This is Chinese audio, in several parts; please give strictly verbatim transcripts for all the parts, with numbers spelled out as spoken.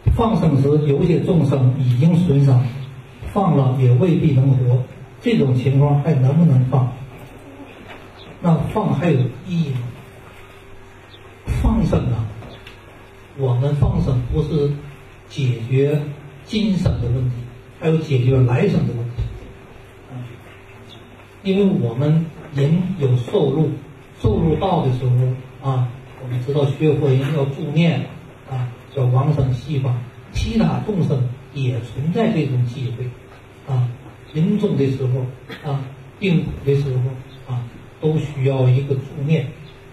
放生时有些众生已经损伤，放了也未必能活，这种情况还能不能放？那放还有意义吗？放生啊，我们放生不是解决今生的问题，还有解决来生的问题。啊，因为我们人有受禄，受禄到的时候啊，我们知道学佛人要助念啊，叫往生西方，其他众生也存在这种机会啊，临终的时候啊，病苦的时候啊，都需要一个助念，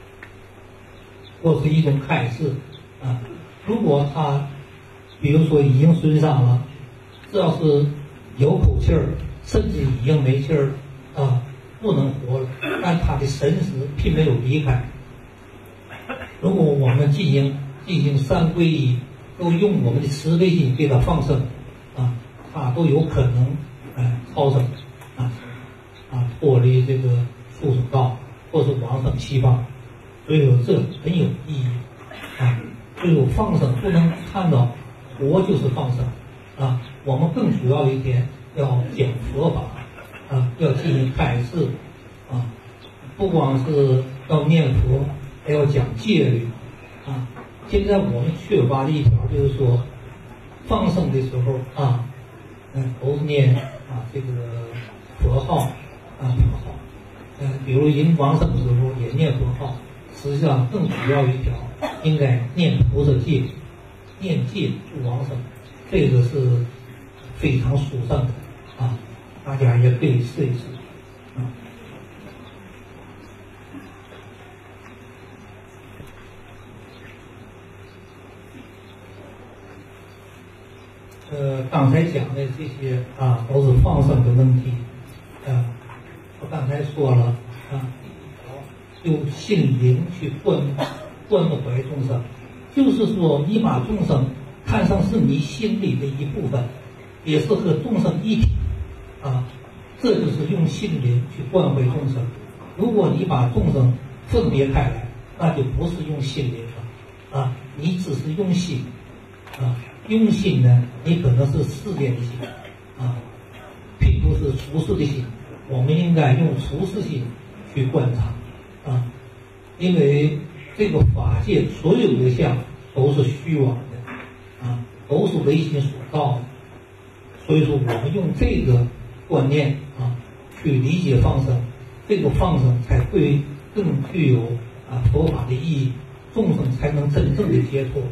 或是一种开示啊。如果他比如说已经损伤了，只要是有口气儿，甚至已经没气儿啊，不能活了，但他的神识并没有离开。如果我们进行进行三皈依，都用我们的慈悲心给他放生啊，他都有可能呃超生啊啊脱离这个畜生道，或是往生西方。所以说这很有意义啊。所以我放生不能看到活就是放生啊，我们更主要一点要讲佛法啊，要进行开示啊，不光是要念佛，还要讲戒律啊。现在我们缺乏的一条就是说，放生的时候啊，嗯，都是念啊这个佛号啊佛号，嗯，比如人往生的时候也念佛号，实际上更主要一条应该念菩萨戒，念戒助往生，这个是非常殊胜的啊，大家也可以试一试啊。呃，刚才讲的这些啊，都是放生的问题。啊，我刚才说了啊，用心灵去关关怀众生，就是说你把众生看成是你心里的一部分，也是和众生一体啊，这就是用心灵去关怀众生。如果你把众生分别开来，那就不是用心灵了啊，你只是用心啊。用心呢，你可能是世间的心啊，并不是处世的心。我们应该用处世心去观察啊，因为这个法界所有的相都是虚妄的啊，都是唯心所造的。所以说，我们用这个观念啊去理解放生，这个放生才会更具有啊佛法的意义，众生才能真正的解脱。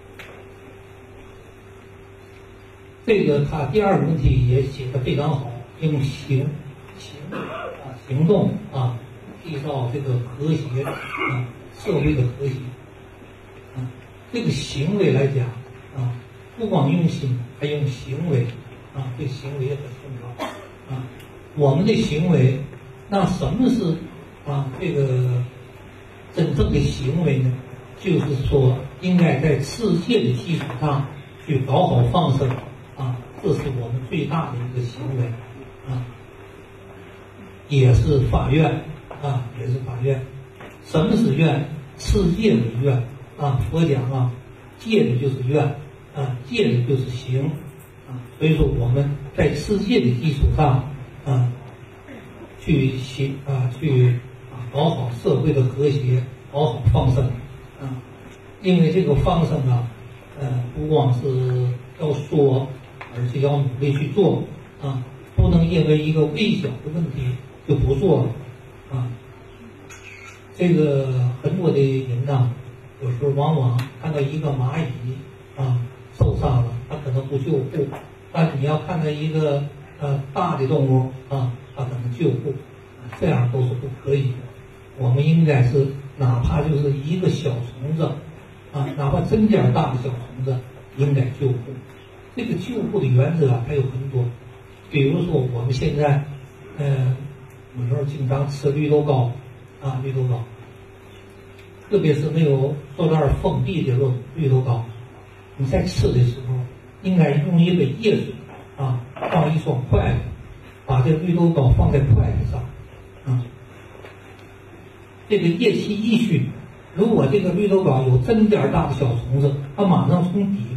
这个他第二个问题也写得非常好，用行行啊行动啊缔造这个和谐啊社会的和谐啊，这个行为来讲啊，不光用心，还用行为啊，这行为也很重要啊。我们的行为，那什么是啊这个真正的行为呢？就是说，应该在持戒的基础上去搞好放生。啊，这是我们最大的一个行为，啊，也是发愿，啊，也是发愿。什么是愿？持戒为愿，啊，佛讲啊，戒的就是愿，啊，戒的就是行，啊，所以说我们在持戒的基础上，啊，去行啊，去啊搞好社会的和谐，搞好放生，啊，因为这个放生啊，呃，不光是要说。而且要努力去做啊，不能因为一个微小的问题就不做了啊。这个很多的人呐，有时候往往看到一个蚂蚁啊受伤了，他可能不救护，但你要看到一个呃大的动物啊，他可能救护，这样都是不可以的。我们应该是哪怕就是一个小虫子啊，哪怕针尖大的小虫子，应该救护。这个救护的原则啊还有很多，比如说我们现在，呃，有时候经常吃绿豆糕，啊，绿豆糕，特别是没有塑料封闭的绿绿豆糕，你在吃的时候，应该用一个液水啊，放一双筷子，把这个绿豆糕放在筷子上，啊，这个液气一熏，如果这个绿豆糕有针尖大的小虫子，它马上从底部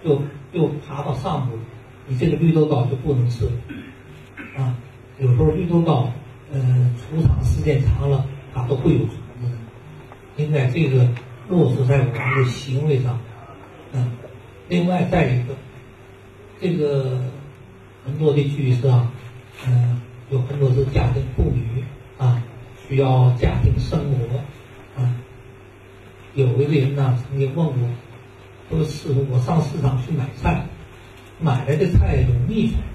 就就爬到上部，你这个绿豆糕就不能吃了啊。有时候绿豆糕，呃，储藏时间长了，它都会有虫子的。应该这个落实在我们的行为上，嗯。另外再一个，这个很多的居士啊，嗯、呃，有很多是家庭妇女啊，需要家庭生活啊。有一个人呢曾经问我，说师傅，我上市场去买菜，买来的菜有蜜虫，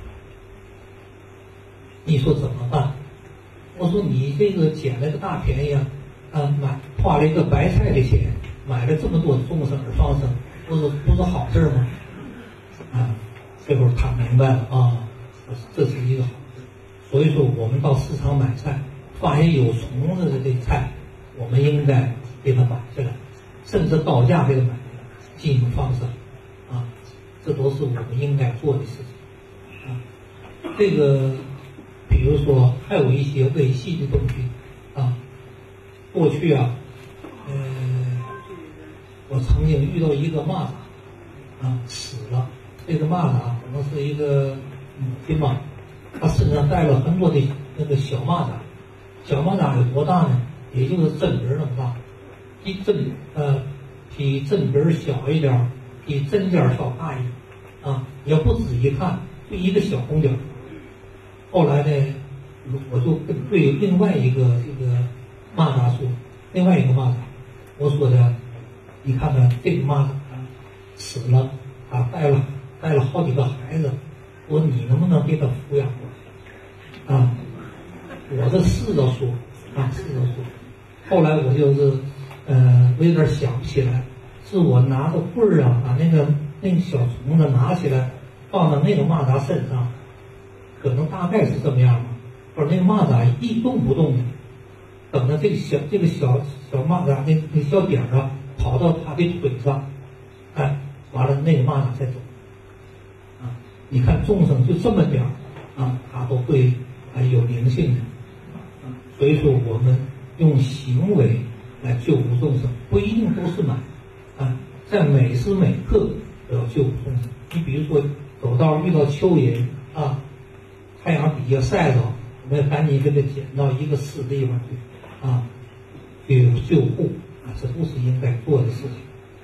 你说怎么办？我说你这个捡了个大便宜啊，啊，买花了一个白菜的钱，买了这么多众生而放生，不是不是好事吗？啊，这会儿他明白了啊，这是一个好事。所以说，我们到市场买菜，发现有虫子的这菜，我们应该给它买下来，甚至高价给它买下来，进行放生，啊，这都是我们应该做的事情。啊，这个比如说还有一些微细的东西，啊，过去啊，呃，我曾经遇到一个蚂蚱，啊，死了。这个蚂蚱可能是一个母亲吧，它身上带了很多的那个小蚂蚱，小蚂蚱有多大呢？也就是针根那么大，比针呃比针根小一点，比针尖稍大一点，啊，也不仔细看就一个小红点。后来呢，我就跟对另外一个这个蚂蚱说，另外一个蚂蚱，我说的，你看看这个蚂蚱死了，啊，带了。带了好几个孩子，我说你能不能给他抚养过来？啊，我这试着说，啊，试着说。后来我就是，呃，我有点想不起来，是我拿个棍儿啊，把那个那个小虫子拿起来，放到那个蚂蚱身上，可能大概是这么样吧。或者那个蚂蚱一动不动的，等着这个小这个小小蚂蚱那那小点儿啊跑到他的腿上，哎，完了那个蚂蚱再走。啊，你看众生就这么点儿啊，他都会啊有灵性的啊，所以说我们用行为来救护众生，不一定都是买啊，在每时每刻都要救护众生。你比如说走道遇到蚯蚓啊，太阳底下晒着，我们赶紧给它捡到一个湿地方去啊，去救护啊，这都是应该做的事情。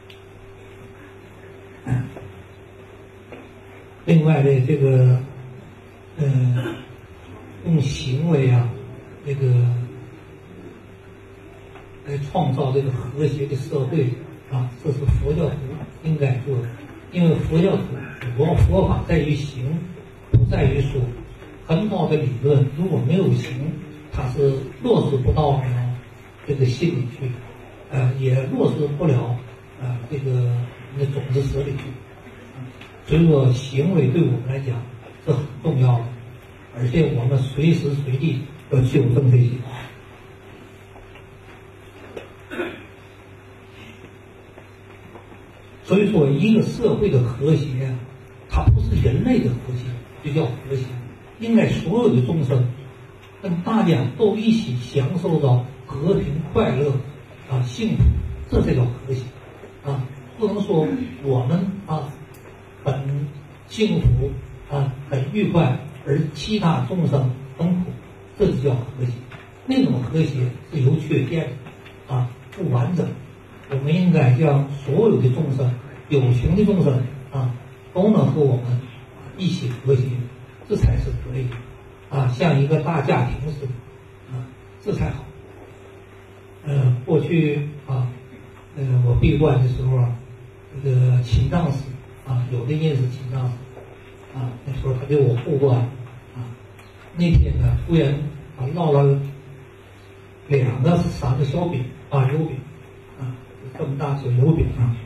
嗯，另外的这个，嗯、呃，用行为啊，这个来创造这个和谐的社会啊，这是佛教徒应该做的。因为佛教徒佛佛法在于行，不在于说。很高的理论如果没有行，它是落实不到这个心里去，呃，也落实不了呃这个那种子识里去。所以说，行为对我们来讲是很重要的，而且我们随时随地要纠正这些。所以说，一个社会的和谐，它不是人类的和谐就叫和谐，应该所有的众生跟大家都一起享受到和平、快乐啊、幸福，这才叫和谐啊！不能说我们啊很幸福啊很愉快，而其他众生很苦，这就叫和谐。那种和谐是有缺陷的啊，不完整。我们应该让所有的众生，有情的众生啊，都能和我们一起和谐，这才是可以啊，像一个大家庭似的啊，这才好。呃，过去啊，呃，我闭关的时候啊，这个秦藏师啊，有的认识秦藏师啊，那时候他给我护关啊，那天呢，突然啊烙了两个三个小饼啊，油饼啊。这么大小油饼啊，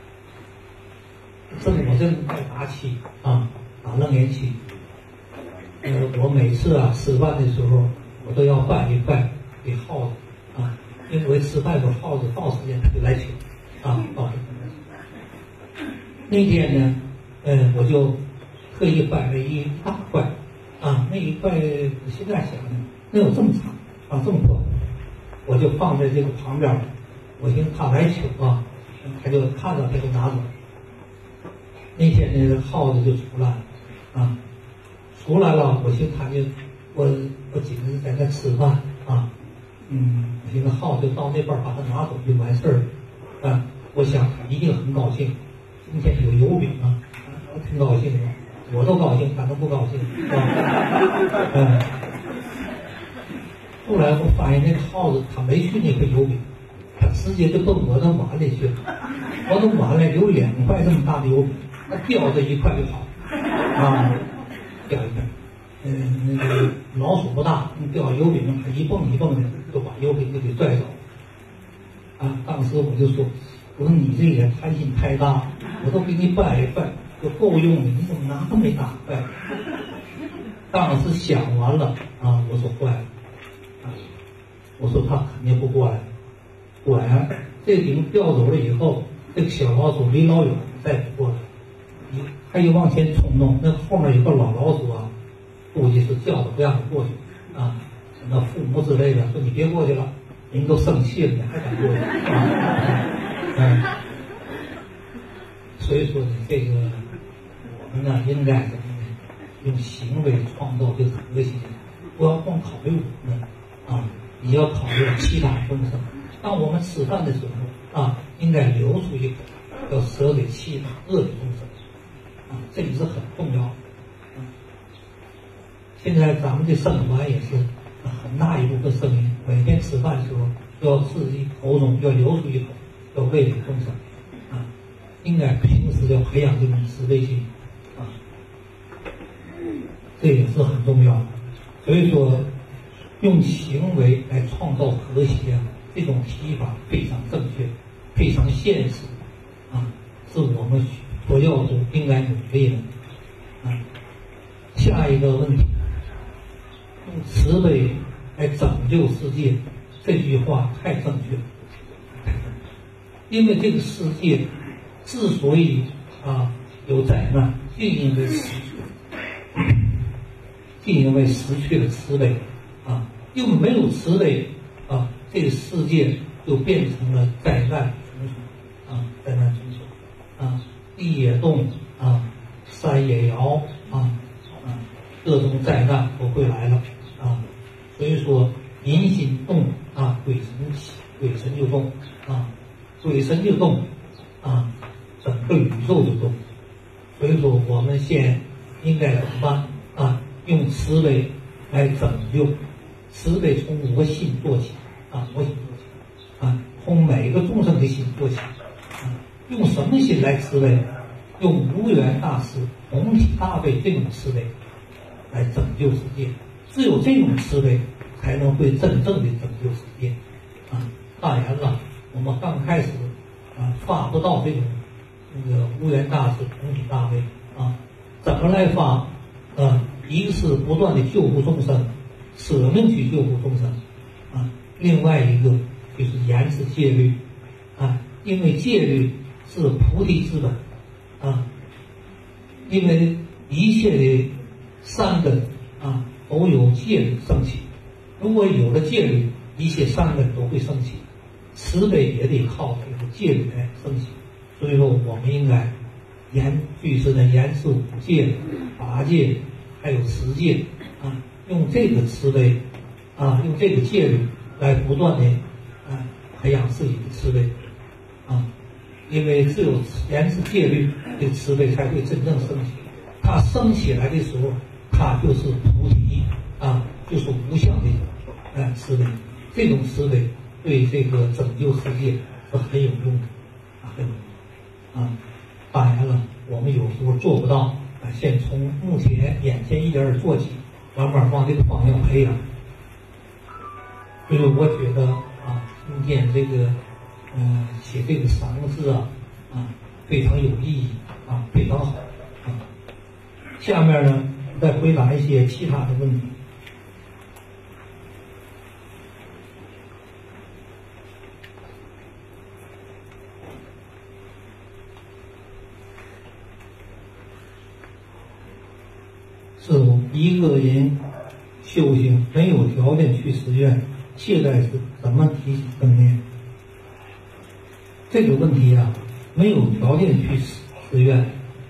正我正在打气啊，打楞严气。呃，我每次啊吃饭的时候，我都要拌一块给耗子啊，因为吃饭时候耗子到时间他就来抢啊，到时间。那天呢，嗯、呃，我就特意掰了一大块啊，那一块我现在想想，那有这么长啊，这么宽，我就放在这个旁边。我寻思他来取啊，他就看到他就拿走。 那天那个耗子就出来了，啊，出来了，我寻思他就我我今日在那吃饭啊，嗯，我寻思耗子到那边把它拿走就完事儿，啊，我想他一定很高兴，今天有油饼啊，我挺高兴的，我都高兴，他都不高兴，是吧？嗯。后来我发现那个耗子他没去那个油饼，他直接就奔我的碗里去了。我的碗里有两块这么大的油饼，他叼着一块就跑，啊，叼一块。嗯，那个老鼠不大，你叼油饼，他一蹦一蹦的就把油饼就给拽走。啊，当时我就说，我说你这也贪心太大，我都给你掰一掰就够用了，你怎么拿这么一大块？当时想完了啊，我说坏了。我说他肯定不过来，果然这饼调走了以后，这个小老鼠离老远再不过来，你他又往前冲动，那后面有个老老鼠啊，估计是叫着不让他过去啊，那父母之类的说你别过去了，人都生气了，你还敢过去啊？嗯，所以说呢，这个我们呢应该什么呢？用行为创造这个和谐，不要光考虑我们啊。你要考虑其他众生。当我们吃饭的时候啊，应该留出一口，要舍给其他恶的众生啊，这个是很重要的。啊、现在咱们的僧团也是很大一部分僧人，每天吃饭的时候都要自己口中要留出一口，要喂给众生啊，应该平时要培养这种慈悲心啊，这也是很重要的。所以说。用行为来创造和谐啊，这种提法非常正确，非常现实，啊，是我们佛教徒应该努力的。啊，下一个问题，用慈悲来拯救世界，这句话太正确了。因为这个世界之所以啊有灾难，就因为失去，就因为失去了慈悲。啊，因为没有慈悲啊，这个世界就变成了灾难重重啊，灾难重重啊，地也动啊，山也摇啊啊，各种灾难都会来了啊。所以说，人心动啊，鬼神鬼神就动啊，鬼神就动啊，整个宇宙就动。所以说，我们先应该怎么办啊？用慈悲来拯救。慈悲从我心做起啊，我心做起啊，从每个众生的心做起啊，用什么心来慈悲？用无缘大慈、同体大悲这种慈悲来拯救世界。只有这种慈悲，才能会真正的拯救世界啊。当然了，我们刚开始啊，发不到这种那个无缘大慈、同体大悲啊，怎么来发？啊，一个是不断的救护众生。舍命去救护众生啊，另外一个就是严持戒律啊，因为戒律是菩提之本啊，因为一切的善根啊都有戒律升起，如果有了戒律，一切善根都会升起，慈悲也得靠这个戒律来升起，所以说我们应该严具持的严持五戒、八戒，还有十戒啊。用这个慈悲啊，用这个戒律来不断的啊培养自己的慈悲啊，因为只有严持戒律，这慈悲才会真正升起。它升起来的时候，它就是菩提啊，就是无相的啊慈悲。这种慈悲对这个拯救世界是很有用的啊，很有用啊。当然了，我们有时候做不到啊，先从目前眼前一点点做起。慢慢往这个方向培养，所以我觉得啊，今天这个嗯、呃、写这个三个字啊啊非常有意义啊，非常好啊。下面呢再回答一些其他的问题。是否一个人修行没有条件去寺院，现在是怎么提起正念？这个问题啊，没有条件去寺院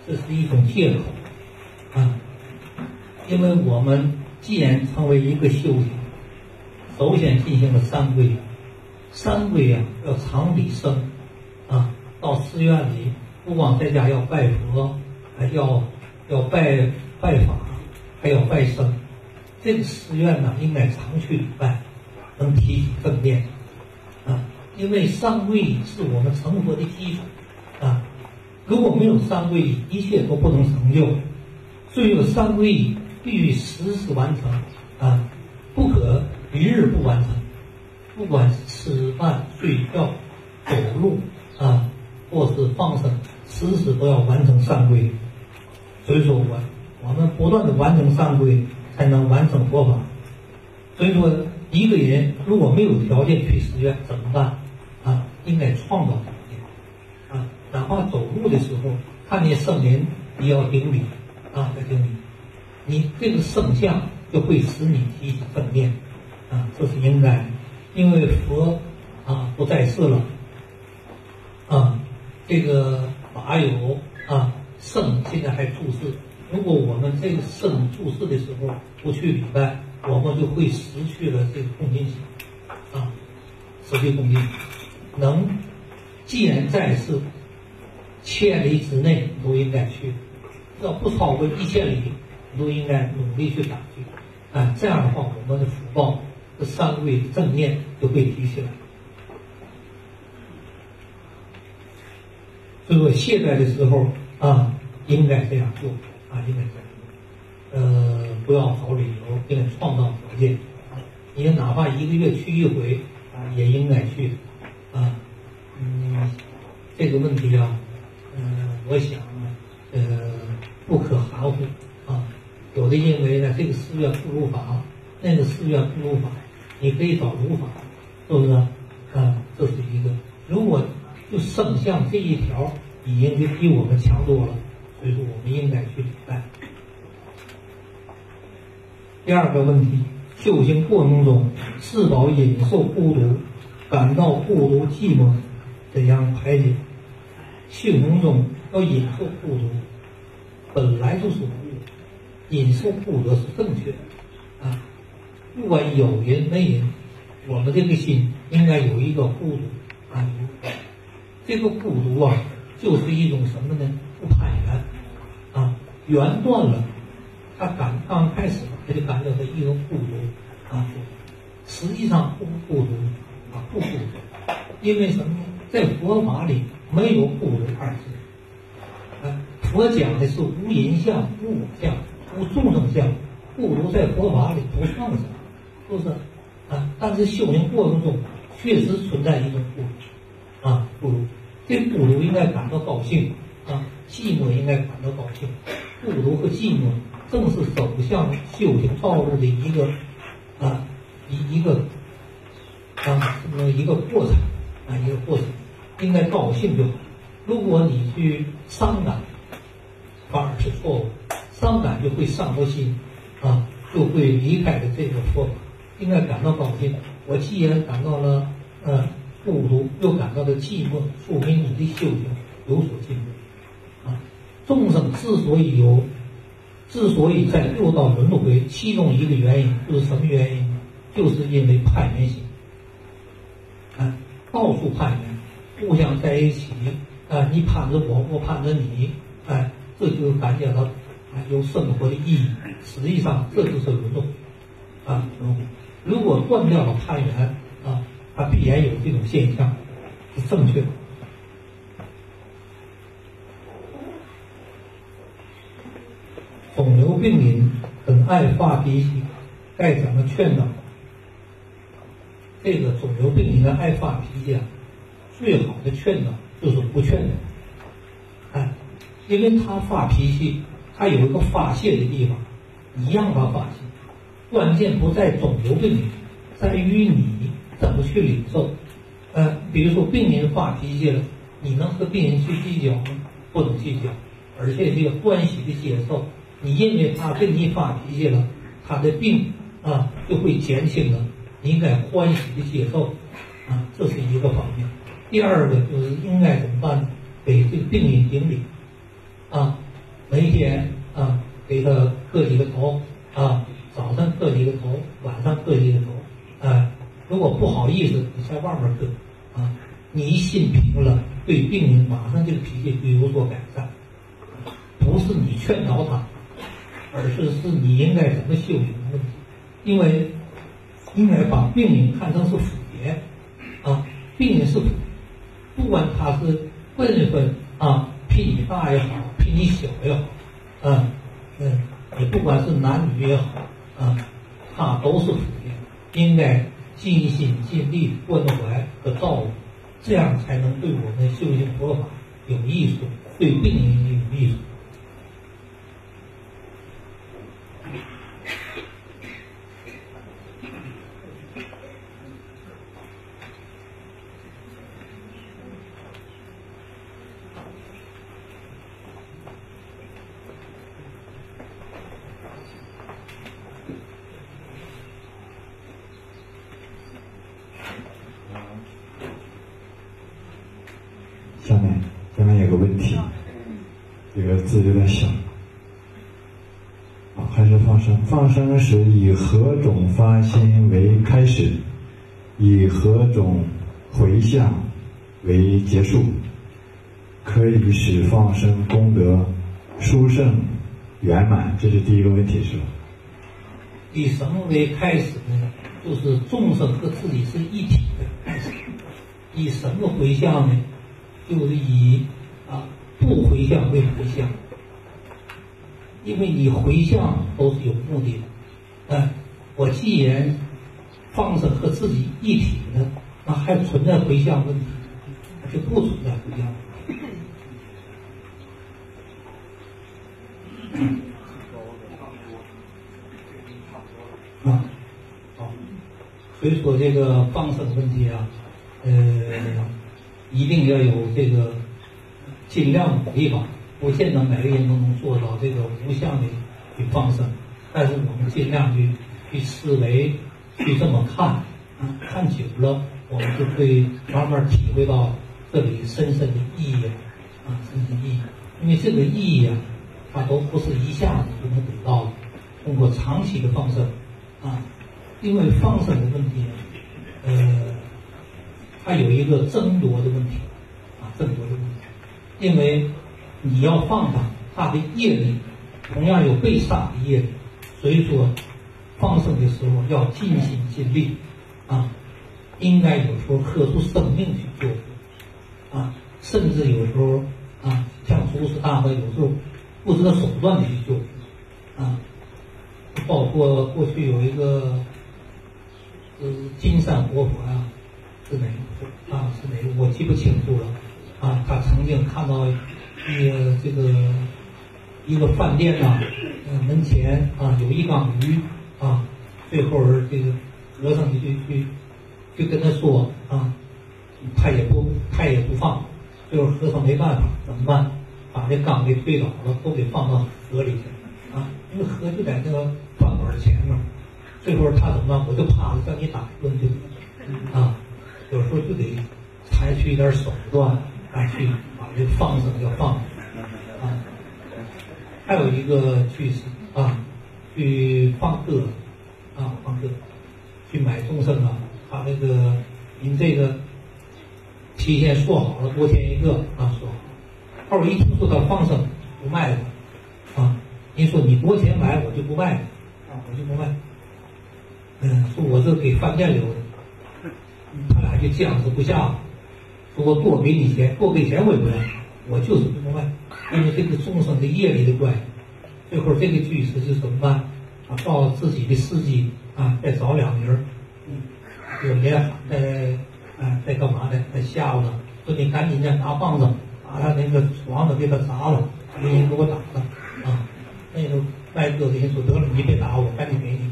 这是一种借口啊，因为我们既然成为一个修行，首先进行了三皈，三皈啊要常理生啊，到寺院里不光在家要拜佛，还要要拜拜法，还要拜僧。这个寺院呢，应该常去礼拜，能提起正念啊。因为三皈礼是我们成佛的基础啊。如果没有三皈礼，一切都不能成就。所以有三皈礼必须时时完成啊，不可一日不完成。不管是吃饭、睡觉、走路啊，或是放生，时时都要完成三皈。所以说我我们不断的完成三皈，才能完成佛法。所以说，一个人如果没有条件去寺院怎么办啊？应该创造条件啊！哪怕走路的时候看见圣人，也要顶礼啊，要顶礼。你这个圣像就会使你提起正念啊，这是应该。因为佛啊不在世了啊，这个法有啊圣现在还住世。如果我们这个圣住世的时候不去礼拜，我们就会失去了这个恭敬心啊，失去恭敬。能既然在世，千里之内都应该去，要不超过一千里，都应该努力去打去啊。这样的话，我们的福报，这三皈正念就会提起来。所以说，懈怠的时候啊，应该这样做。啊，应该这样，呃，不要找理由，应该创造条件。你哪怕一个月去一回啊，也应该去。啊，嗯，这个问题啊，嗯、呃，我想，呃，不可含糊啊。有的认为呢，这个寺院不如法，那个寺院不如法，你可以找如法，是不是？啊，这是一个。如果就圣像这一条，已经就比我们强多了。所以说，我们应该去礼拜。第二个问题，修行过程中是否忍受孤独，感到孤独寂寞，怎样排解？修行中要忍受孤独，本来就是无误，忍受孤独是正确的啊。不管有人没人，我们这个心应该有一个孤独啊。这个孤独啊，就是一种什么呢？不攀缘啊，缘断了，他感刚开始他就感觉到一种孤独啊，实际上不孤独啊，不孤独，因为什么呢？在佛法里没有孤独二字，啊，佛讲的是无人相、无我相、无众生相，孤独在佛法里不算什么，是不是？啊，但是修行过程中确实存在一种孤独啊，孤独，这孤独应该感到高兴。啊，寂寞应该感到高兴，孤独和寂寞正是走向修行道路的一个啊一一个啊这么一个过程啊一个过程，应该高兴就好。如果你去伤感，反而是错误，伤感就会伤了心啊，就会离开了这个佛法。应该感到高兴。我既然感到了呃孤独，又感到了寂寞，说明你的修行有所进步。啊，众生之所以有，之所以在六道轮回，其中一个原因就是什么原因呢？就是因为攀缘心，啊，到处攀缘，互相在一起，啊，你攀着我，我攀着你，哎，这就感觉到啊有生活的意义。实际上这就是轮回，啊，轮回。如果断掉了攀缘，啊，它必然有这种现象，是正确的。肿瘤病人很爱发脾气，该怎么劝导？这个肿瘤病人爱发脾气啊，最好的劝导就是不劝他，哎，因为他发脾气，他有一个发泄的地方，一样他发泄。关键不在肿瘤病人，在于你怎么去领受。呃，比如说病人发脾气了，你能和病人去计较吗？不能计较，而且这个欢喜的接受。你因为他跟你发脾气了，他的病啊就会减轻了，你应该欢喜的接受啊，这是一个方面。第二个就是应该怎么办呢？给这个病人顶礼啊， 你一心平了，对病人马上这个脾气就有所改善。不是你劝导他，而是是你应该怎么修行的问题。因为应该把病人看成是辅爷啊，病人是辅，不管他是辈分啊，比你大也好，比你小也好，啊，嗯，你不管是男女也好，啊，他都是辅爷，应该尽心尽力关怀和照顾，这样才能对我们修行佛法有益处，对病人也有益处。 下面下面有个问题，这个字有点小。啊，还是放生。放生时以何种发心为开始，以何种回向为结束，可以使放生功德殊胜圆满？这是第一个问题，是吧？ 以什么为开始呢？就是众生和自己是一体的开始。以什么回向呢？就是以啊不回向为回向，因为你回向都是有目的的。嗯，我既然放生和自己一体呢，那还存在回向问题，那就不存在回向。啊，好，所以说这个放生问题啊，呃。一定要有这个尽量努力吧，不见得每个人都能做到这个无相的去放生，但是我们尽量去去思维，去这么看啊，看久了，我们就会慢慢体会到这里深深的意义啊，深深意义。因为这个意义啊，它都不是一下子就能得到的，通过长期的放生啊，因为放生的问题，呃。它有一个争夺的问题，啊，争夺的问题，因为你要放它，它的业力同样有被杀的业力，所以说放生的时候要尽心尽力，啊，应该有时候喝出生命去救助，啊，甚至有时候啊，像祖师大德有时候不择手段的去救助，啊，包括过去有一个呃金山活佛呀、啊。是哪个啊？是哪个？我记不清楚了。啊，他曾经看到一个这个一个饭店呐、啊，呃，门前啊有一缸鱼啊，最后这个和尚就去去就跟他说啊，他也不他也不放，最后和尚没办法，怎么办？把这缸给推倒了，都给放到河里去了啊，因为河就在那个饭馆前面。最后他怎么办？我就趴着让你打一顿去啊。有时候就得采取一点手段来去把这放生要放啊。还有一个去是啊，去放鸽子啊，放鸽子，去买众生啊，他那个您这个提前说好了多钱一个啊，说好。后来一听说他放生不卖了啊，您说你多钱买我就不卖了啊，我就不卖。嗯，说我这给饭店留的。他俩就僵持不下了，说我多给你钱，多给钱我也不卖，我就是不卖，因为这个众生的业力的关系。最后这个居士就怎么办？啊，到自己的司机啊，再找两人，嗯，有人在啊在干嘛呢？在吓唬他，说你赶紧的拿棒子把他那个床子给他砸了，没人给我打了啊。那个卖鸽子人说得了，你别打我，赶紧给你。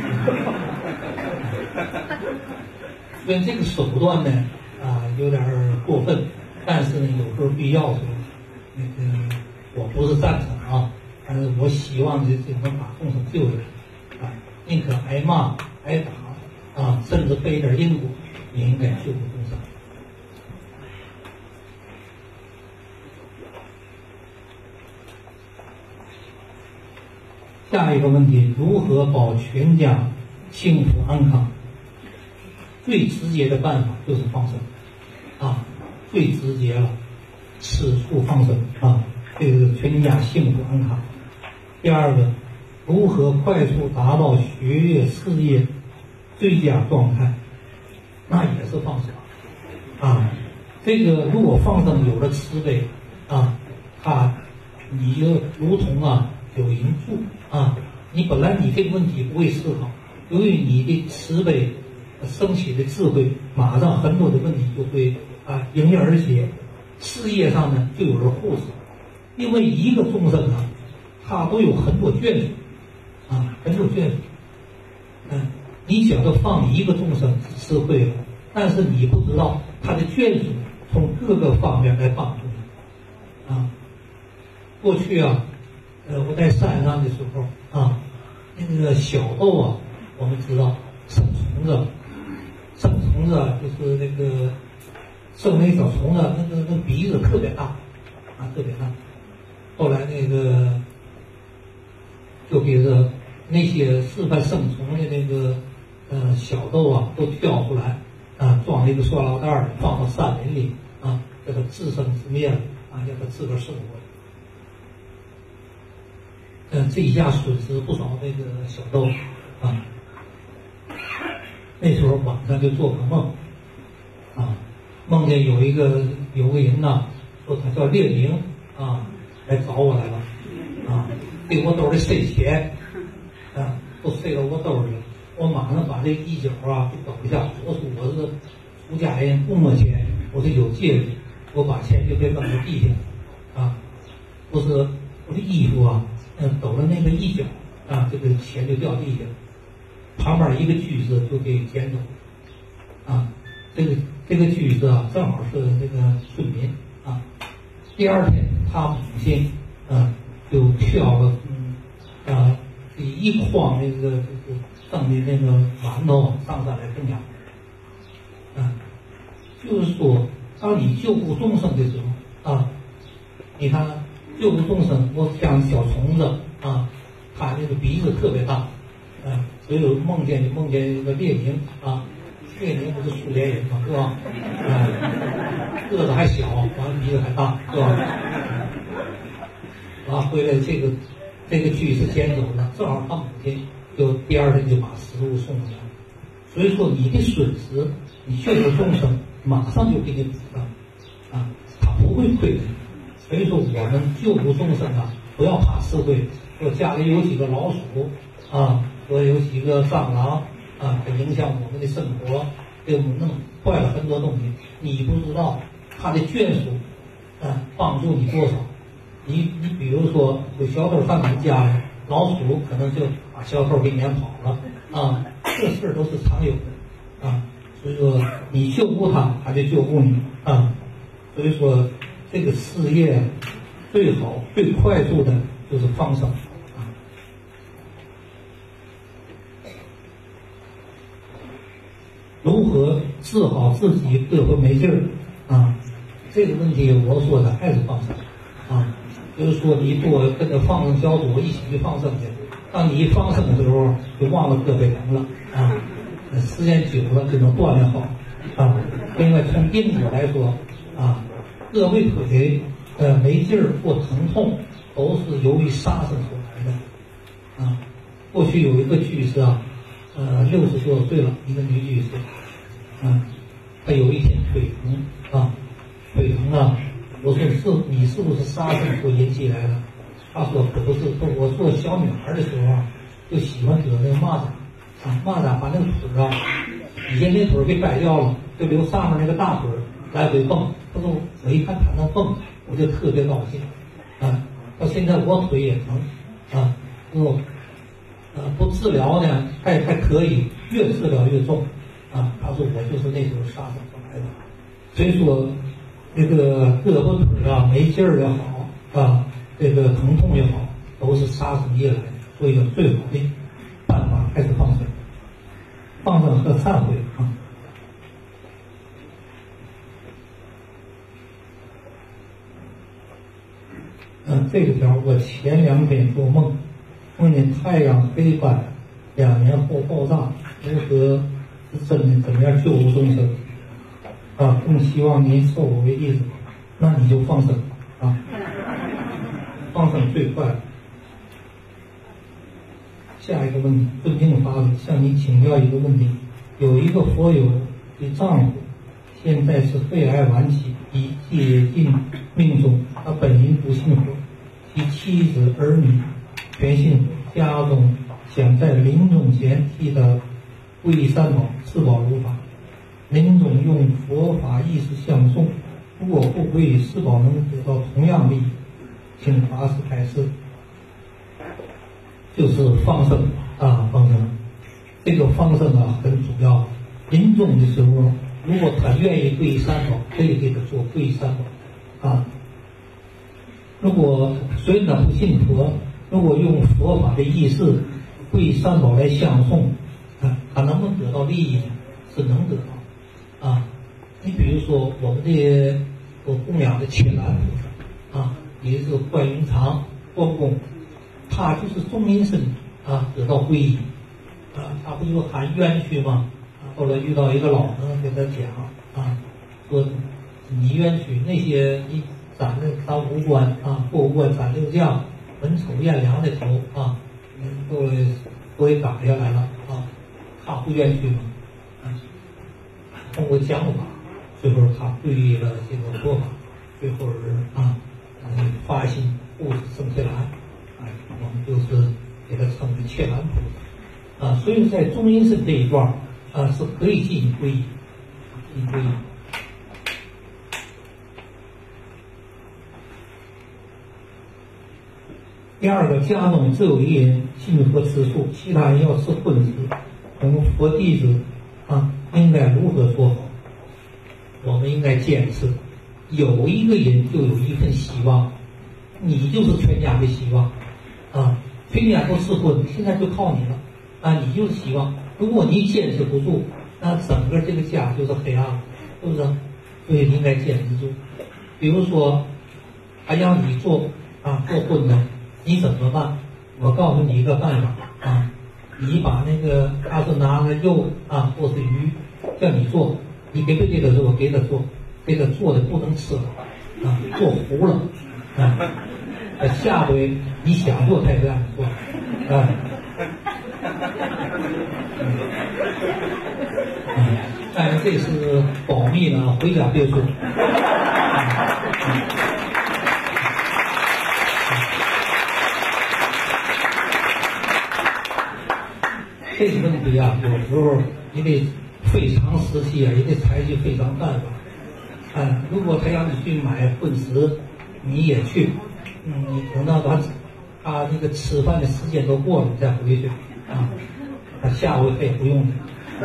所以这个手段呢，啊，有点过分，但是呢，有时候必要时候，那个我不是赞成啊，但是我希望这这能把众生救下来，啊，宁可挨骂、挨打，啊，甚至背点因果，也应该救助众生。下一个问题，如何保全家幸福安康？最直接的办法就是放生，啊， 最直接了，吃素放生啊，这个全家幸福安康。第二个，如何快速达到学业事业最佳状态，那也是放生啊。这个如果放生有了慈悲啊，他你就如同啊有人助啊，你本来你这个问题不会思考，由于你的慈悲升起的智慧，马上很多的问题就会啊迎刃而解，事业上呢就有了护持。因为一个众生啊，他都有很多眷属啊，很多眷属。嗯，你想要放一个众生是吃亏了，但是你不知道他的眷属从各个方面来帮助你啊。过去啊，呃，我在山上的时候啊，那个小豆啊，我们知道生虫子，生虫子就是那个生那小虫子，那个那鼻子特别大啊，特别大。后来那个就给这那些示范生虫的那个呃小豆啊，都挑出来啊，装了一个塑料袋儿，放到山林里啊，叫它自生自灭了啊，让它自个儿生活。嗯、呃，这一下损失不少那个小豆啊。那时候晚上就做个梦啊，梦见有一个有个人呐，说他叫列宁啊，来找我来了啊，给我兜里塞钱啊，都塞到我兜里了。我马上把这一角啊就抖一下，我说我是出家人，不摸钱，我是有戒律，我把钱就给扔到地下啊，不是我的衣服啊，嗯，抖了那个一角啊，这个钱就掉地下了。旁边一个居士就给捡走，啊，这个这个居士啊，正好是这个村民啊。第二天，他母亲啊就挑了嗯啊一筐那个就是剩的那个馒头上山来分享，啊，就是说，当你救护众生的时候啊，你看救护众生，我像小虫子啊，它那个鼻子特别大。嗯，所以我梦见就梦见一个列宁啊，列宁不是苏联人嘛，是吧？嗯，个子还小，完了鼻子还大，是吧？啊，回来这个这个居士捡走了，正好他母亲就第二天就把食物送过来。所以说你的损失，你救助众生，马上就给你补上，啊，他不会亏的。所以说我们救助众生啊，不要怕吃亏。说家里有几个老鼠啊。说有几个蟑螂啊，它影响我们的生活，给我们弄坏了很多东西。你不知道他的眷属，啊，帮助你多少？你你比如说有小偷上你家里，老鼠可能就把小偷给撵跑了啊，这事儿都是常有的啊。所以说你救护他，他就救护你啊。所以说这个事业最好最快速的就是放生。如何治好自己各回没劲儿啊？这个问题我说的还是放生啊，就是说你多跟着放生小组一起去放生去，当你一放生的时候就忘了胳膊疼了啊，时间久了就能锻炼好啊。另外从因果来说啊，胳膊腿呃没劲儿或疼痛都是由于杀生所来的啊。过去有一个居士啊。呃，六十多岁了，一个女居士，啊，她有一天腿疼啊，腿疼啊，我说是你是不是杀生所引起来的？她说可不是，说我做小女孩的时候啊，就喜欢得那个蚂蚱，啊，蚂蚱把那个腿啊，以前那腿给掰掉了，就留上面那个大腿来回蹦。她说我一看她能蹦，我就特别高兴，啊，到现在我腿也疼，啊，我。呃，不治疗呢，还还可以，越治疗越重，啊，他说我就是那时候杀生所来的，所以说，那个胳膊腿啊没劲儿也好，啊，这个疼痛也好，都是杀生业来的，所以说最好的办法还是放生，放生和忏悔啊。嗯、呃，这个条我前两天做梦。梦见太阳黑斑，两年后爆炸，如何是真的？怎么样救护众生？ 啊，更希望您受我为弟子，那你就放生啊，放生最快。下一个问题，尊敬法师，向您请教一个问题：有一个佛友的丈夫现在是肺癌晚期，已接近命终，他本人不信佛，其妻子儿女全信佛，家中想在临终前替他皈依三宝，四宝如法，临终用佛法意识相诵，如果不皈依四宝能得到同样利益，请法师开示。就是放生啊，放生，这个放生啊很主要。临终的时候，如果他愿意皈依三宝，可以给他做皈依三宝啊。如果虽然他不信佛，如果用佛法的意识皈依三宝来相诵，啊，他能不能得到利益呢？是能得到啊。你比如说我们的我供养的伽蓝菩萨啊，也是观云长关公。他就是中阴身啊，得到皈依啊，他不就喊冤屈吗？啊，后来遇到一个老人给他讲啊，说你冤屈那些你长得当五官啊，过五官长六将，文丑艳良的头啊，都都给打下来了啊，他不冤屈吗？啊，通过讲法，最后他皈依了这个佛法，最后啊，嗯，发心护持圣伽蓝。哎，我们就是给他称为伽蓝菩萨啊，所以在中阴身这一段啊是可以进行皈依，进行皈依。第二个，家中只有一人信佛吃素，其他人要吃荤食，我们佛弟子啊应该如何做好？我们应该坚持，有一个人就有一份希望，你就是全家的希望。啊，全家都吃荤，现在就靠你了啊！你就是希望，如果你坚持不住，那整个这个家就是黑暗了，是不是？所以你应该坚持住。比如说，他让你做啊做荤的，你怎么办？我告诉你一个办法啊，你把那个他是拿个肉啊或是鱼叫你做，你给不给他做？给他做，给他做的不能吃了啊，做糊了啊。下回你想做才这样做，啊，嗯，但是这是保密的啊，回家别说。这个问题啊，有时候你得非常时期啊，也得采取非常办法。啊，如果他让你去买荤食，你也去。嗯，你等到他他那个吃饭的时间都过了，你再回去啊。他下回他也不用了。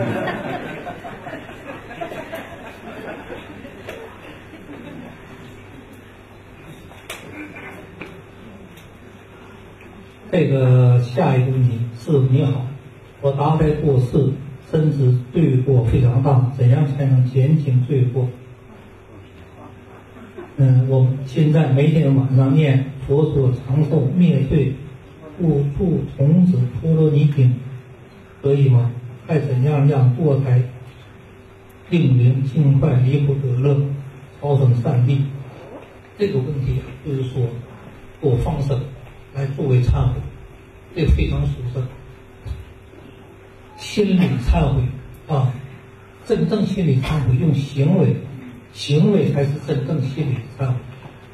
这个下一个问题是你好，我打胎过世，深知罪过非常大，怎样才能减轻罪过？嗯，我们现在每天晚上念佛说长寿灭罪护助童子陀罗尼经，可以吗？还怎样让堕胎令灵尽快离苦得乐，超生善地？这个问题就是说，做放生来作为忏悔，这非常殊胜。心理忏悔啊，真正心理忏悔用行为。行为才是真正心理忏悔。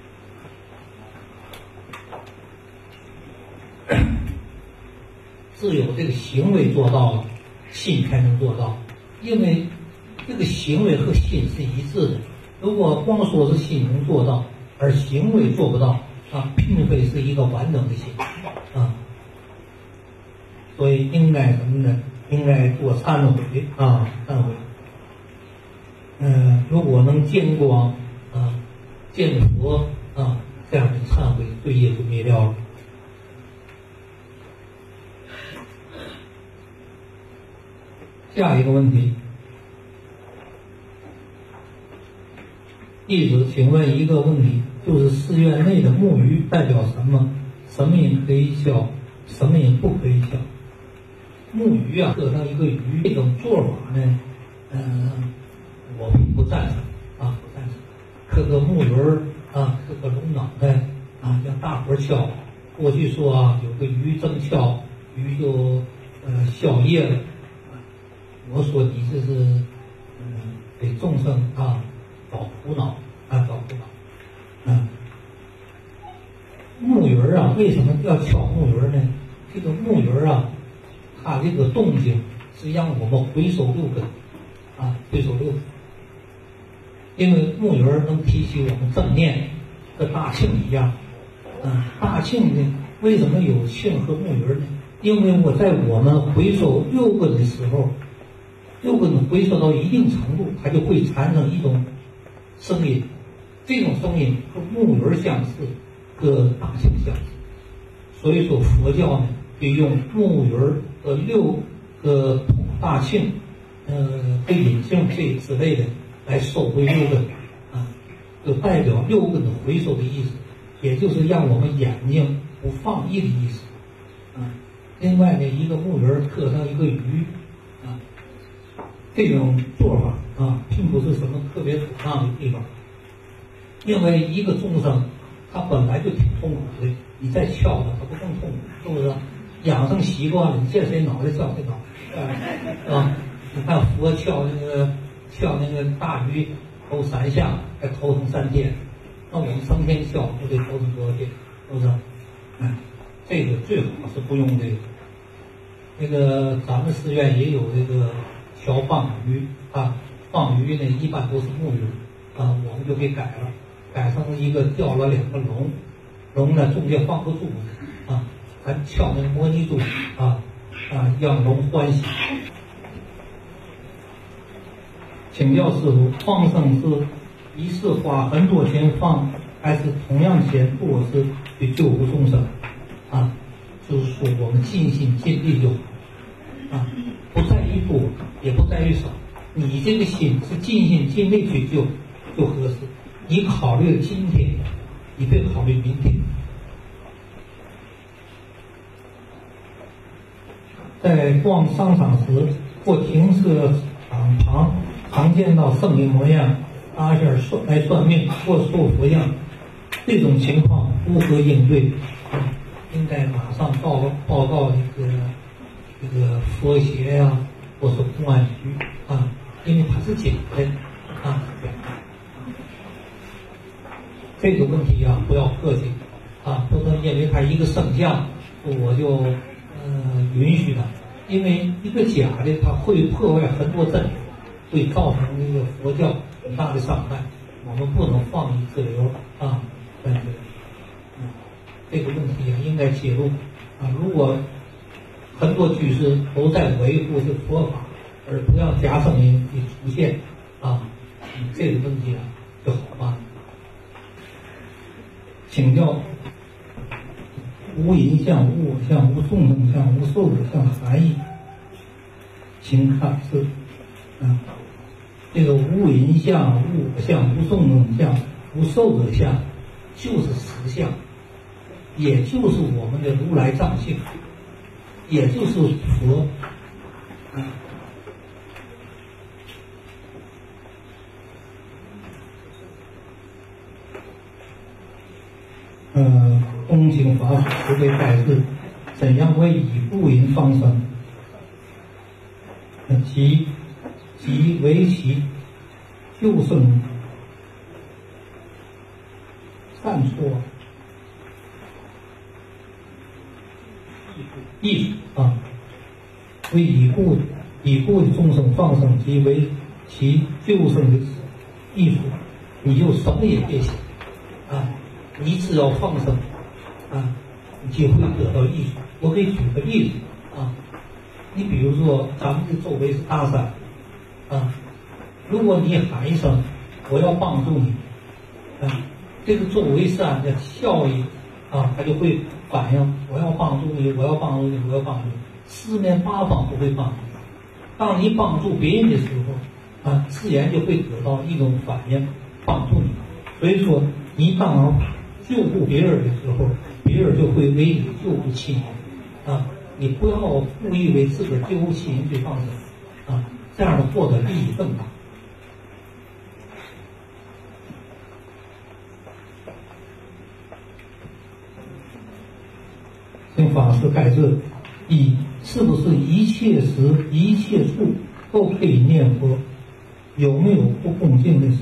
只有这个行为做到了，心才能做到。因为这个行为和心是一致的。如果光说是心能做到，而行为做不到啊，并非是一个完整的心啊。所以应该什么呢？应该做忏悔啊，忏悔。嗯、呃，如果能见光啊，见佛啊，这样的忏悔罪业就灭掉了。下一个问题，弟子请问一个问题，就是寺院内的木鱼代表什么？什么人可以敲，什么人不可以敲？木鱼啊，刻上一个鱼，这种做法呢，嗯、呃，我并不赞成。 磕个木鱼儿啊，磕个龙脑袋啊，让大伙儿敲。过去说啊，有个鱼正敲，鱼就呃消业了。我说你这是嗯给众生啊找苦恼啊找苦恼。嗯，木鱼儿啊，为什么要敲木鱼儿呢？这个木鱼儿啊，它这个动静是让我们回收六根啊，回收六根。因为木鱼儿能提起我们正念，和大磬一样。嗯，大磬呢，为什么有磬和木鱼儿呢？因为我在我们回收六根的时候，六根回收到一定程度，它就会产生一种声音，这种声音和木鱼儿相似，和大磬相似。所以说佛教呢，就用木鱼儿和六个大磬，呃，和引磬这之类的来收回六根，啊，就代表六根的回收的意思，也就是让我们眼睛不放逸的意思，啊。另外呢，一个木鱼儿刻上一个鱼，啊，这种做法啊，并不是什么特别妥当的地方，因为一个众生他本来就挺痛苦的，你再敲他，他不更痛苦，是不是？养成习惯了，你见谁脑袋敲谁脑袋，啊，你看佛敲那个敲那个大鱼头三下，还头疼三天，那我们成天敲，不得头疼多少天？是不是？哎，这个最好是不用这个。那个咱们寺院也有这个敲放鱼啊，放鱼呢一般都是木鱼啊，我们就给改了，改成一个吊了两个龙，龙呢中间放个珠子啊，咱敲那个摩尼珠啊啊，让龙欢喜。请教师傅，放生是一次花很多钱放，还是同样钱多是去救护众生？啊，就是说我们尽心尽力就好，啊，不在于多，也不在于少，你这个心是尽心尽力去救，就合适。你考虑了今天，你别考虑明天。在逛商场时或停车场旁，常见到圣人模样、阿仙算来算命或说佛样，这种情况如何应对？啊，应该马上报报告这个这个佛协呀、啊，或是公安局啊，因为它是假的啊，假的。这个问题啊，不要客气啊，不能因为它一个圣像，我就呃允许它，因为一个假的，它会破坏很多真理，会造成那个佛教很大的伤害。我们不能放逸自流啊，对对，嗯，这个问题啊应该揭露啊。如果很多居士都在维护这佛法，而不让假声音的出现啊，嗯，这个问题啊就好办了。请教，无淫相、无我相、无众生相、无受者相含义，请看是啊，这个无淫相、无我相、无众生相、无受者相，就是实相，也就是我们的如来藏性，也就是佛啊。呃，恭请法师慈悲开示，怎样为以不淫放生？呃，即即为其救生善错艺术啊，为已故已故的众生放生，即为其救生的艺术，你就什么也别想啊。你只要放生啊，你就会得到益处。我给举个例子啊，你比如说咱们的周围是大山啊，如果你喊一声我要帮助你啊，这个周围山的效益啊，它就会反映我要帮助你，我要帮助你，我要帮助你，四面八方都会帮助你。当你帮助别人的时候啊，自然就会得到一种反应，帮助你。所以说你当救护别人的时候，别人就会为你救护亲人啊！你不要故意为自个儿救护亲人去放生啊，这样的获得利益更大。 请法师开示：一，是不是一切时一切处都可以念佛？有没有不恭敬的事？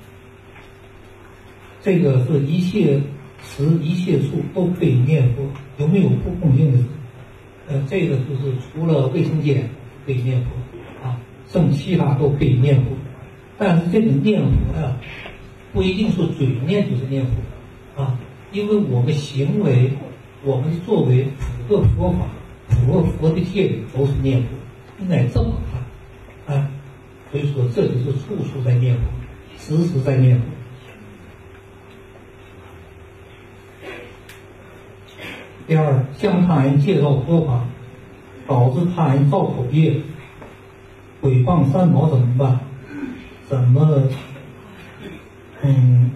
这个是一切时一切处都可以念佛，有没有不恭敬的事？呃，这个就是除了卫生间可以念佛啊，剩其他都可以念佛。但是这个念佛呀、啊，不一定说嘴念就是念佛啊，因为我们行为，我们的作为符合佛法、符合佛的戒律，都是念佛，应该这么看啊。所以说，这就是处处在念佛，时时在念佛。第二，向他人介绍佛法，导致他人造口业，毁谤三宝怎么办？怎么，嗯，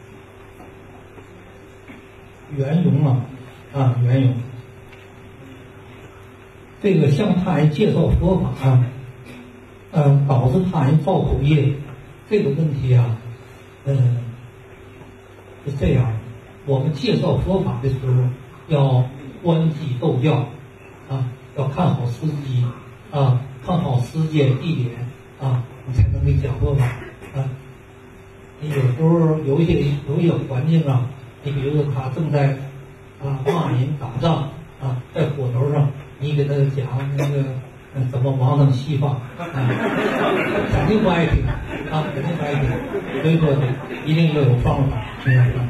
圆融啊，啊，圆融。这个向他人介绍佛法啊，呃，导致他人造口业，这个问题啊，嗯、呃，是这样。我们介绍佛法的时候，要观机斗教啊，要看好时机啊，看好时间地点啊，你才能给讲佛法啊。你有时候有一些有一些环境啊，你比如说他正在啊骂人打仗啊，在火头上，你给他讲那个嗯怎么往上西方啊，肯定不爱听啊，肯定不爱听。所以说一定要有方法，嗯。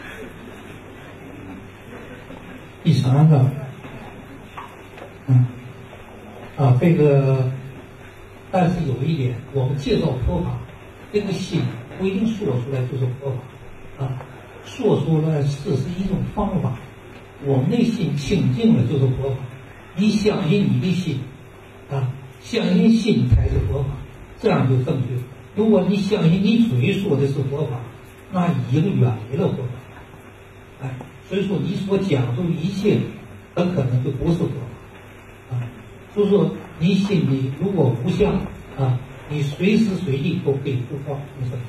第三个，嗯，啊，这个，但是有一点，我们介绍佛法，这个心不一定说出来就是佛法，啊，说出来是是一种方法。我们内心清净了就是佛法，你相信你的心，啊，相信心才是佛法，这样就正确。如果你相信你嘴说的是佛法，那已经远离了佛法，哎。所以说，你所讲述一切，很可能就不是佛法，啊，就是说，你心里如果无相啊，你随时随地都可以度化众生。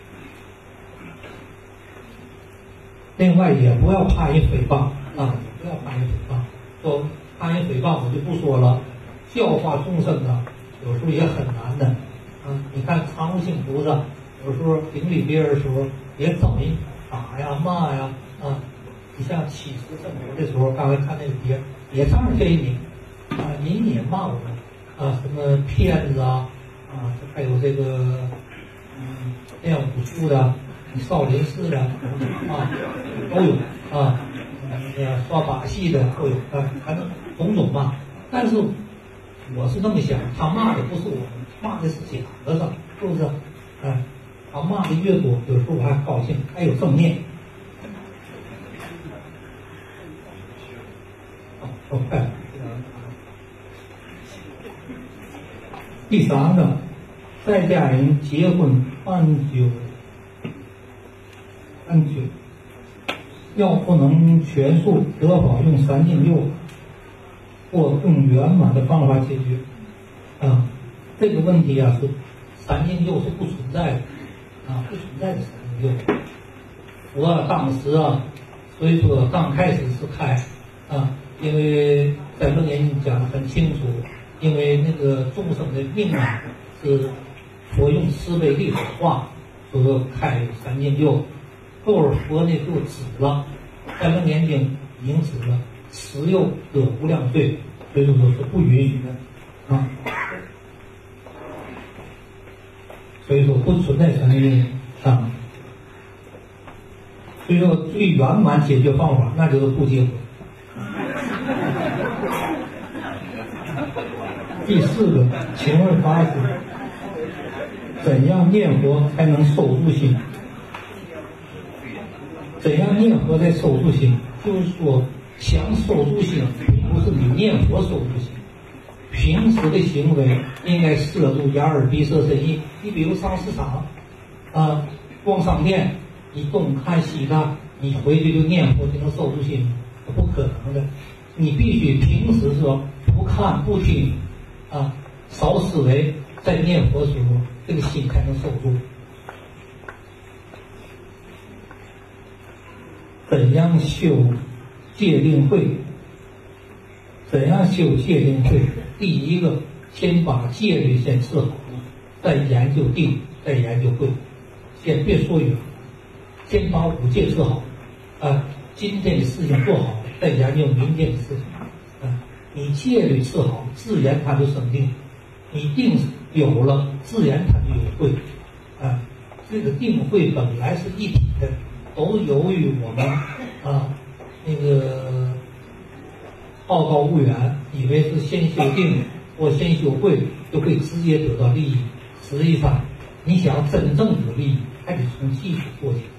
另外，也不要怕人诽谤啊，不要怕人诽谤。说怕人诽谤，我就不说了。教化众生啊，有时候也很难的啊。你看常无性菩萨，有时候顶礼别人的时候，也找人打呀、骂呀啊。你像起誓正佛的时候，刚才看那个碟，也这样给你啊，您也骂我们啊，什么骗子啊啊，还有这个嗯练武术的、少林寺的啊都有啊，那个耍把戏的都有啊，反正种种嘛。但是我是这么想，他骂的不是我们，骂的是假的上，是不是？哎，他骂的越多，有时候我还高兴，还有正面。哦，快！第三个，在家人结婚办酒，办酒，要不能全数得保用三敬六，或更圆满的方法解决。啊，这个问题啊是三敬六是不存在的，啊，不存在的三敬六。我当时啊，所以说刚开始是开啊。因为在楞严经讲得很清楚，因为那个众生的命啊是佛用慈悲力所化，所以开三敬六。后儿佛呢就止了，在楞严经已经止了，持又得无量罪，所以说是不允许的啊。所以说不存在三敬六啊。所以说最圆满解决方法，那就是不结婚。第四个，请问法师，怎样念佛才能守住心？怎样念佛才守住心？就是说，想守住心，并不是你念佛守住心，平时的行为应该摄住眼耳鼻舌身意。你比如上市场，啊，逛商店，你东看西看，你回去就念佛就能守住心吗？不可能的。你必须平时说不看不听啊，少思维，在念佛的时候，这个心才能守住。怎样修戒定慧？ 怎样修戒定慧？第一个，先把戒律先治好了，再研究定，再研究慧。先别说远了，先把五戒治好，啊，今天的事情做好，再研究明天的事情。啊，你戒律治好，自然它就生定；你定有了，自然它就有慧。啊，这个定慧本来是一体的，都由于我们啊那个好高骛远，以为是先修定或先修慧就可以直接得到利益。实际上，你想真正有利益，还得从基础做起。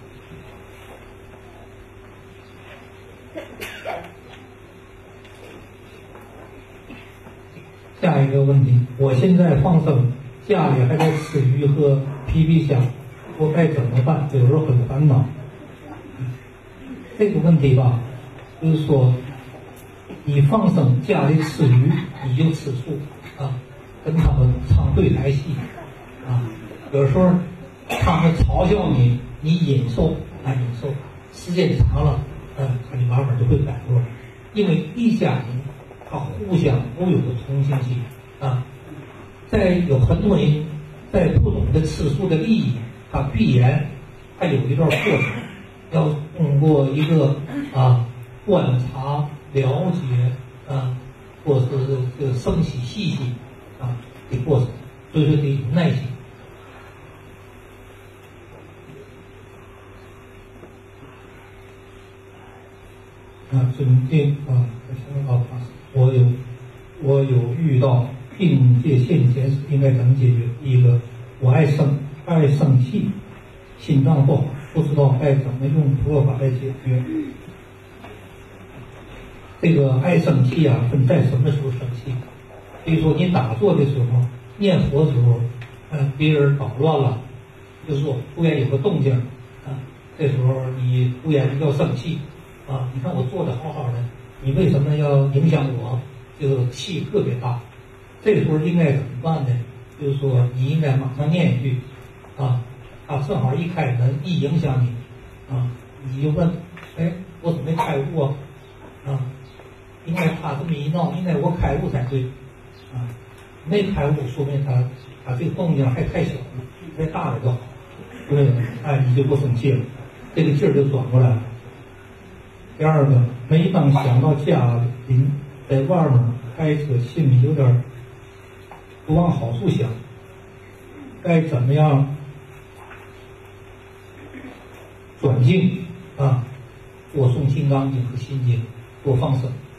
下一个问题，我现在放生，家里还在吃鱼和皮皮虾，我该怎么办？有时候很烦恼。这个问题吧，就是说，你放生家里吃鱼，你就吃素啊，跟他们唱对台戏啊。有时候他们嘲笑你，你忍受啊忍受，时间长了，嗯、呃，他就慢慢就会改过来。因为一家人他互相都有个同情心啊。在有很多人在不懂得吃素的利益，他必然还有一段过程。要通过一个啊观察、了解啊，或者是这个生起细心啊的过程，所以说得有耐心。啊，准定啊，啊，我有我有遇到病界现前时应该怎么解决？第一个，我爱生爱生气，心脏不好。不知道该怎么用佛法来解决。这个爱生气啊，分在什么时候生气？比如说你打坐的时候、念佛的时候，嗯，别人捣乱了，就是说突然有个动静啊，这时候你突然要生气啊！你看我坐的好好的，你为什么要影响我？这个气特别大。这时候应该怎么办呢？就是说你应该马上念一句啊。啊，正好一开门一影响你，啊，你就问，哎，我怎么没开悟啊？啊，应该他这么一闹，应该我开悟才对，啊，没开悟，说明他他这个动静还太小了，再大点就好，对，哎，你就不生气了，这个劲儿就转过来了。第二个，每当想到家里在外面开车，心里有点不往好处想，该怎么样？转境啊，多诵《金刚经》和《心经》，多放生。